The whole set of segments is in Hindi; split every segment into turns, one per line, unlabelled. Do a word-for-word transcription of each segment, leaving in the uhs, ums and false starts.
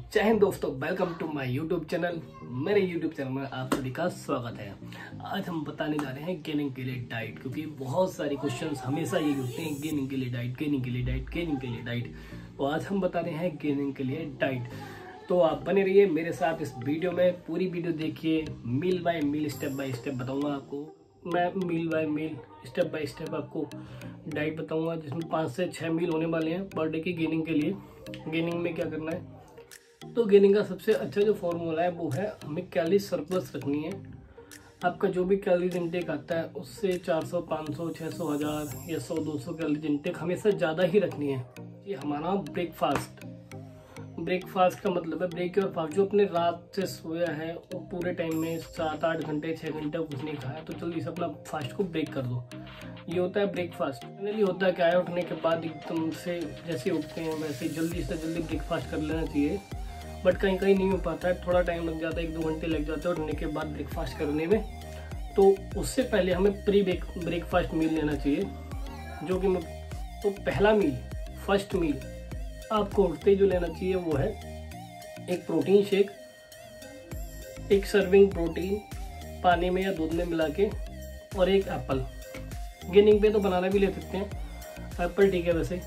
जय हिंद दोस्तों, welcome to my YouTube channel. मेरे यूट्यूब चैनल में आप सभी का स्वागत है। आज हम बताने जा रहे हैं गेनिंग के लिए डाइट, क्योंकि बहुत सारे क्वेश्चंस हमेशा ये होते हैं गेनिंग के लिए डाइट, गेनिंग के लिए डाइट, गेनिंग के लिए डाइट। तो आज हम बता रहे हैं गेनिंग के लिए डाइट। तो आप बने रहिए मेरे साथ इस वीडियो में, पूरी वीडियो देखिए। Meal by meal, step by step बताऊँगा आपको। मैं meal by meal, step by step आपको डाइट बताऊँगा, जिसमें पाँच से छः मील होने वाले हैं पर डे की गेनिंग के लिए। गेनिंग में क्या करना है, तो गेनिंग का सबसे अच्छा जो फॉर्मूला है वो है हमें कैलोरी सरप्लस रखनी है। आपका जो भी कैलोरीज इंटेक आता है उससे चार सौ, पाँच सौ, छह सौ, हज़ार या सौ दो सौ कैलोरीज इंटेक हमेशा ज़्यादा ही रखनी है। ये हमारा ब्रेकफास्ट ब्रेकफास्ट का मतलब है ब्रेक और फास्ट। जो अपने रात से सोया है वो पूरे टाइम में सात आठ घंटे छः घंटे कुछ नहीं खाया, तो जल्दी से अपना फास्ट को ब्रेक कर दो। ये होता है ब्रेकफास्ट। जनरली होता है क्या है, उठने के बाद एकदम से जैसे उठते हैं वैसे जल्दी से जल्दी ब्रेकफास्ट कर लेना चाहिए, बट कहीं कहीं नहीं हो पाता है, थोड़ा टाइम लग जाता है, एक दो घंटे लग जाते हैं उठने के बाद ब्रेकफास्ट करने में। तो उससे पहले हमें प्री ब्रेक ब्रेकफास्ट मील लेना चाहिए, जो कि मैं तो पहला मील, फर्स्ट मील आपको उठते ही जो लेना चाहिए वो है एक प्रोटीन शेक, एक सर्विंग प्रोटीन पानी में या दूध में मिला के, और एक एप्पल। गेनिंग पे तो बनाना भी ले सकते हैं, एप्पल ठीक है वैसे।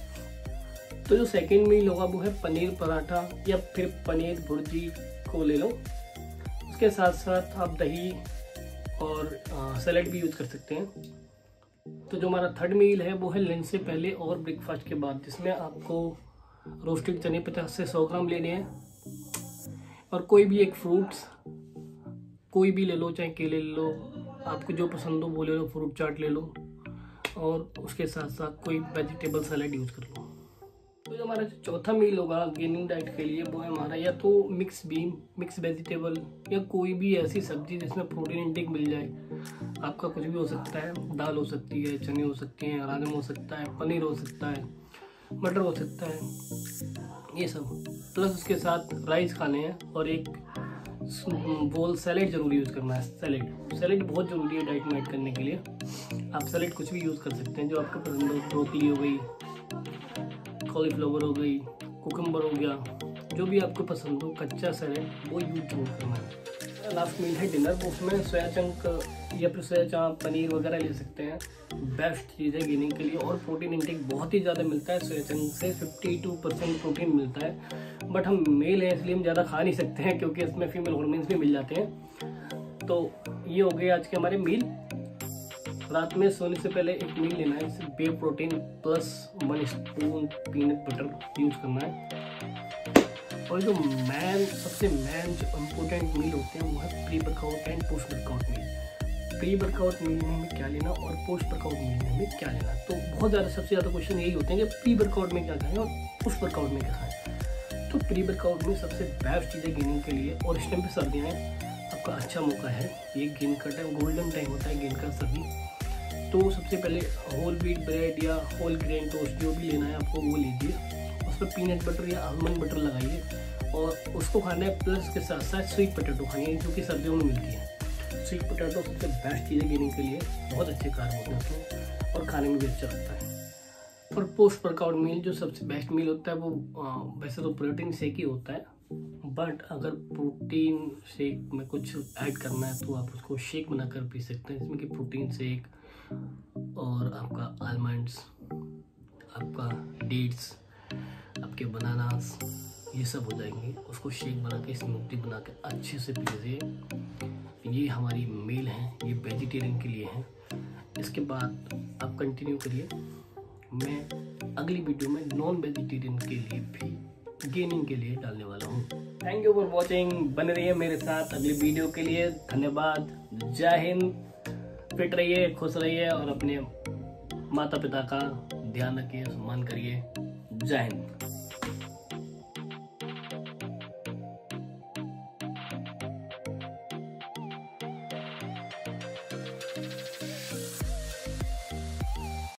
तो जो सेकंड मील होगा वो है पनीर पराठा या फिर पनीर भुर्जी को ले लो। उसके साथ साथ आप दही और सैलेड भी यूज़ कर सकते हैं। तो जो हमारा थर्ड मील है वो है लंच से पहले और ब्रेकफास्ट के बाद, जिसमें आपको रोस्टेड चने पचास से सौ ग्राम लेने हैं, और कोई भी एक फ्रूट्स कोई भी ले लो, चाहे केले ले लो, आपको जो पसंद हो वो ले लो, फ्रूट चाट ले लो, और उसके साथ साथ कोई वेजिटेबल सैलेड यूज़ कर लो। तो जो हमारा जो चौथा मील होगा गेनिंग डाइट के लिए वो है हमारा या तो मिक्स बीन, मिक्स वेजिटेबल, या कोई भी ऐसी सब्जी जिसमें प्रोटीन इंटेक मिल जाए। आपका कुछ भी हो सकता है, दाल हो सकती है, चने हो सकते हैं, राजमा हो सकता है, पनीर हो सकता है, मटर हो सकता है, ये सब। प्लस उसके साथ राइस खाने हैं, और एक बोल सैलेड जरूर यूज़ करना है। सैलेड सैलेड बहुत ज़रूरी है डाइट में ऐड करने के लिए। आप सैलेड कुछ भी यूज़ कर सकते हैं जो आपको पसंद हो। ब्रोकली हो गई, कॉलीफ्लावर हो गई, कुकम्बर हो गया, जो भी आपको पसंद हो कच्चा सैलेड वो यूज जरूर करना है। लास्ट मील है डिनर, वो उसमें सोया चंक या फिर सोया चाप, पनीर वगैरह ले सकते हैं। बेस्ट चीज़ है गेनिंग के लिए, और प्रोटीन इंटेक बहुत ही ज़्यादा मिलता है। सोया चंक से बावन परसेंट प्रोटीन मिलता है, बट हम मेल हैं इसलिए हम ज़्यादा खा नहीं सकते हैं, क्योंकि इसमें फीमेल हॉर्मोन्स भी मिल जाते हैं। तो ये हो गए आज के हमारे मील। रात में सोने से पहले एक मील लेना है, जिससे whey protein plus one spoon peanut butter use करना है। और जो मैन सबसे मैन जो इम्पोर्टेंट मील होते हैं वो है pre workout and post workout meal. Pre workout meal में हमें क्या लेना और पोस्ट वर्कआउट मील में हमें क्या लेना। तो बहुत ज़्यादा सबसे ज़्यादा क्वेश्चन यही होते हैं कि प्री वर्कआउट में क्या खाएं और पोस्ट वर्कआउट में क्या खाएं। तो प्री वर्कआउट में सबसे बेस्ट चीज़ है गेनिंग के लिए, और इस टाइम पे सर्दियाँ हैं, आपका अच्छा मौका है। ये गेन का टाइम गोल्डन टाइम होता है गेन का सभी। तो सबसे पहले होल व्हीट ब्रेड या होल ग्रेन टोस्ट जो भी लेना है आपको वो लीजिए, उस पर पीनट बटर या आलमंड बटर लगाइए, और उसको खाना है। प्लस के साथ साथ स्वीट पोटैटो खानी है, जो कि सर्दियों में मिलती है। स्वीट पोटैटो सबसे बेस्ट चीज़ है गेनिंग के लिए, बहुत अच्छे कार्ब होते हैं उसमें, और खाने में भी अच्छा लगता है। और पोस्ट वर्कआउट मील जो सबसे बेस्ट मील होता है वो आ, वैसे तो प्रोटीन शेक ही होता है, बट अगर प्रोटीन शेक में कुछ ऐड करना है तो आप उसको शेक बनाकर पी सकते हैं, जिसमें कि प्रोटीन शेक और आपका आलमंड्स, आपका डेट्स, आपके बनानास, ये सब हो जाएंगे। उसको शेक बना के, स्मूदी बना के अच्छे से पीजिए। ये हमारी मील है, ये वेजिटेरियन के लिए है। इसके बाद आप कंटिन्यू करिए। मैं अगली वीडियो में नॉन वेजिटेरियन के लिए भी गेनिंग के लिए डालने वाला हूँ। Thank you for watching. बने रहिए मेरे साथ अगली वीडियो के लिए। धन्यवाद। जय हिंद। फिट रहिए, खुश रहिए, और अपने माता पिता का ध्यान रखिए, सम्मान करिए। जय हिंद।